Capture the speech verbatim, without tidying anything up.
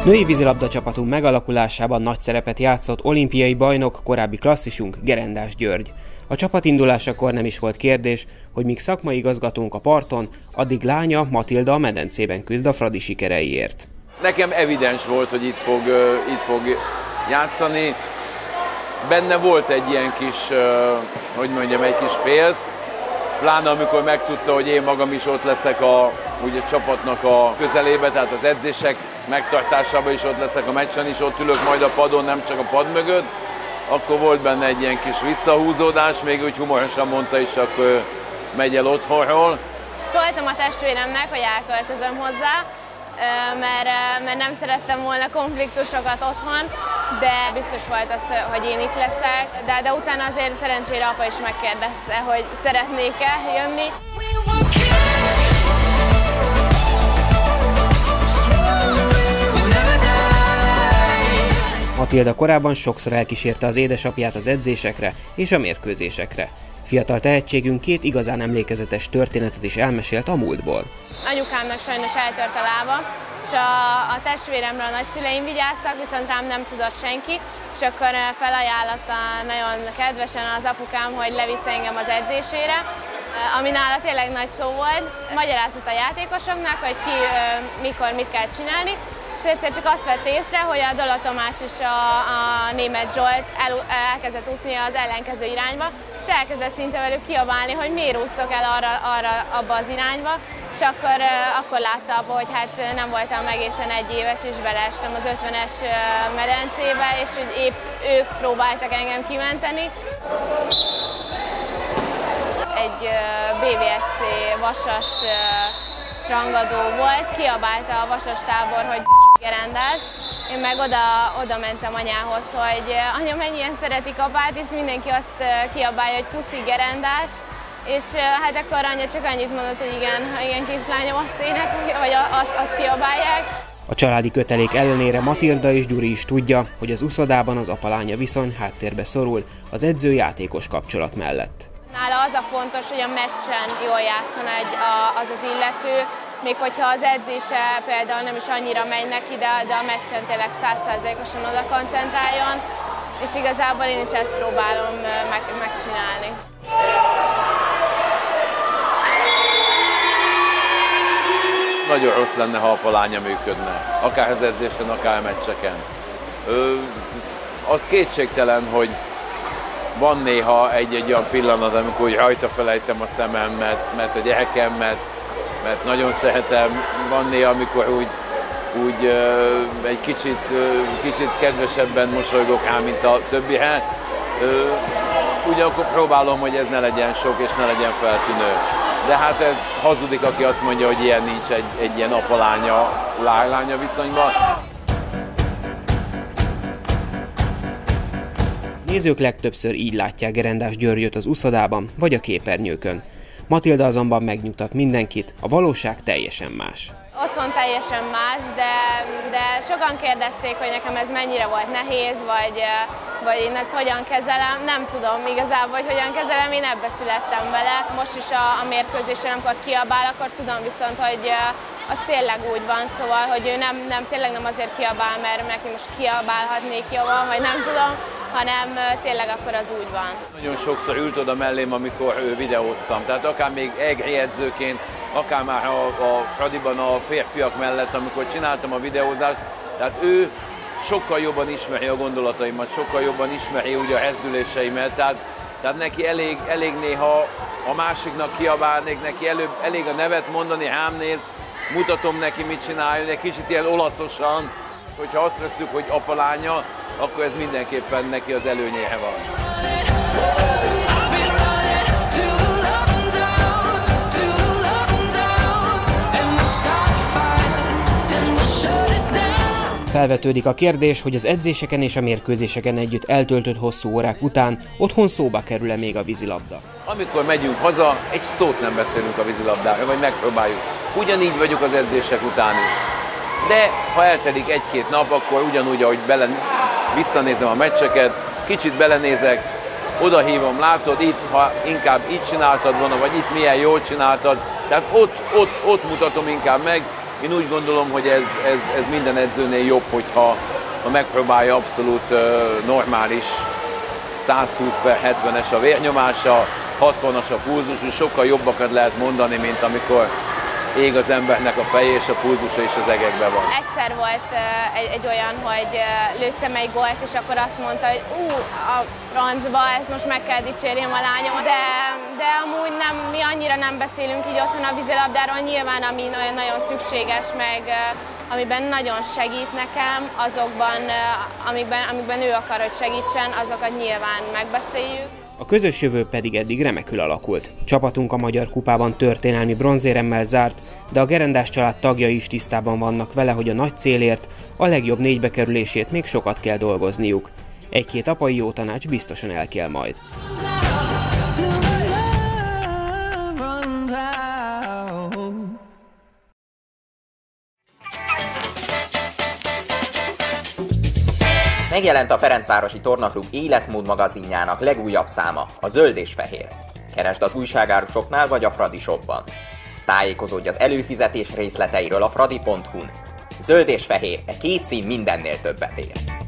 Női vízilabda csapatunk megalakulásában nagy szerepet játszott olimpiai bajnok, korábbi klasszisunk Gerendás György. A csapat indulásakor nem is volt kérdés, hogy míg szakmai igazgatónk a parton, addig lánya Matilda a medencében küzd a fradi sikereiért. Nekem evidens volt, hogy itt fog, itt fog játszani. Benne volt egy ilyen kis, hogy mondjam, egy kis félsz, pláne amikor megtudta, hogy én magam is ott leszek a, ugye, a csapatnak a közelébe, tehát az edzések megtartásában is ott leszek, a meccsen is ott ülök majd a padon, nem csak a pad mögött, akkor volt benne egy ilyen kis visszahúzódás, még úgy humorosan mondta is, akkor megy el otthonról. Szóltam a testvéremnek, hogy elköltözöm hozzá, mert, mert nem szerettem volna konfliktusokat otthon, de biztos volt az, hogy én itt leszek, de, de utána azért szerencsére apa is megkérdezte, hogy szeretnék-e jönni. Matilda korábban sokszor elkísérte az édesapját az edzésekre és a mérkőzésekre. Fiatal tehetségünk két igazán emlékezetes történetet is elmesélt a múltból. Anyukámnak sajnos eltört a lába, és a, a testvéremre a nagyszüleim vigyáztak, viszont rám nem tudott senki, és akkor felajánlotta nagyon kedvesen az apukám, hogy levisz engem az edzésére, ami nála tényleg nagy szó volt. Magyarázott a játékosoknak, hogy ki mikor mit kell csinálni, és egyszer csak azt vett észre, hogy a Dola Tamás és a, a német Zsolt el, elkezdett úszni az ellenkező irányba, és elkezdett szinte velük kiabálni, hogy miért úsztok el arra, arra abba az irányba, és akkor, akkor látta abba, hogy hát nem voltam egészen egy éves, és beleestem az ötvenes medencébe, és hogy épp ők próbáltak engem kimenteni. Egy bé vé es cé vasas rangadó volt, kiabálta a vasas tábor, hogy Gerendás. Én meg oda, oda mentem anyához, hogy anya, mennyien szeretik apát, és mindenki azt kiabálja, hogy puszi Gerendás. És hát akkor anya csak annyit mondott, hogy igen, igen kislányom, azt énekel, vagy azt, azt kiabálják. A családi kötelék ellenére Matilda és Gyuri is tudja, hogy az uszodában az apa-lánya viszony háttérbe szorul az edző-játékos kapcsolat mellett. Nála az a fontos, hogy a meccsen jól játszon egy, a, az az illető, még hogyha az edzése például nem is annyira megy neki, de, de a meccsen tényleg száz százalékosan oda koncentráljon, és igazából én is ezt próbálom meg, megcsinálni. Nagyon rossz lenne, ha a lánya működne, akár az edzésen, akár a meccseken. Ö, az kétségtelen, hogy van néha egy-egy olyan pillanat, amikor úgy rajta felejtem a szemem, mert, mert a gyerekem, mert, mert nagyon szeretem. Van néha, amikor úgy, úgy ö, egy kicsit, ö, kicsit kedvesebben mosolygok rá, mint a többire. Ö, ugyanakkor próbálom, hogy ez ne legyen sok és ne legyen feltűnő. De hát ez hazudik, aki azt mondja, hogy ilyen nincs egy, egy ilyen apa-lánya, lánya viszonyban. Nézők legtöbbször így látják Gerendás Györgyöt az uszodában vagy a képernyőkön. Matilda azonban megnyugtat mindenkit, a valóság teljesen más. Otthon teljesen más, de, de sokan kérdezték, hogy nekem ez mennyire volt nehéz, vagy, vagy én ezt hogyan kezelem. Nem tudom igazából, hogy hogyan kezelem, én ebbe születtem vele. Most is a, a mérkőzésen, amikor kiabál, akkor tudom viszont, hogy az tényleg úgy van, szóval, hogy ő nem, nem, tényleg nem azért kiabál, mert neki most kiabálhatnék jobban, vagy nem tudom, hanem tényleg akkor az úgy van. Nagyon sokszor ült oda mellém, amikor ő videóztam, tehát akár még egri edzőként, akár már a, a Fradiban a férfiak mellett, amikor csináltam a videózást, tehát ő sokkal jobban ismeri a gondolataimat, sokkal jobban ismeri ugye a rezdüléseimet, tehát, tehát neki elég, elég néha a másiknak kiabálnék, neki előbb, elég a nevet mondani, rám néz, mutatom neki, mit csináljon, egy kicsit ilyen olaszosan, hogyha azt veszük, hogy apa-lánya, akkor ez mindenképpen neki az előnyére van. Felvetődik a kérdés, hogy az edzéseken és a mérkőzéseken együtt eltöltött hosszú órák után otthon szóba kerül-e még a vízilabda. Amikor megyünk haza, egy szót nem beszélünk a vízilabdára, vagy megpróbáljuk. Ugyanígy vagyok az edzések után is. De ha eltelik egy-két nap, akkor ugyanúgy, ahogy bele, visszanézem a meccseket, kicsit belenézek, odahívom, látod, itt, ha inkább így csináltad volna, vagy itt milyen jól csináltad. Tehát ott, ott, ott mutatom inkább meg, Én úgy gondolom, hogy ez, ez, ez minden edzőnél jobb, hogyha ha megpróbálja abszolút uh, normális százhúsz per hetvenes a vérnyomása, hatvanas a pulzus, és sokkal jobbakat lehet mondani, mint amikor ég az embernek a feje és a pulzusa is az egekben van. Egyszer volt uh, egy, egy olyan, hogy uh, lőttem egy gólt, és akkor azt mondta, hogy ú, a francba, ezt most meg kell dicsérjem a lányom, de, de amúgy nem, mi annyira nem beszélünk így otthon a vízilabdáról, nyilván ami nagyon, nagyon szükséges, meg uh, amiben nagyon segít nekem, azokban, uh, amikben, amikben ő akar, hogy segítsen, azokat nyilván megbeszéljük. A közös jövő pedig eddig remekül alakult. Csapatunk a Magyar Kupában történelmi bronzéremmel zárt, de a Gerendás család tagjai is tisztában vannak vele, hogy a nagy célért, a legjobb négybe kerülését még sokat kell dolgozniuk. Egy-két apai jó tanács biztosan elkél majd. Megjelent a Ferencvárosi Tornaklub életmód magazinjának legújabb száma, a Zöld és Fehér. Keresd az újságárusoknál vagy a Fradi Shopban. Tájékozódj az előfizetés részleteiről a fradi pont hu-n. Zöld és Fehér, e két szín mindennél többet ér.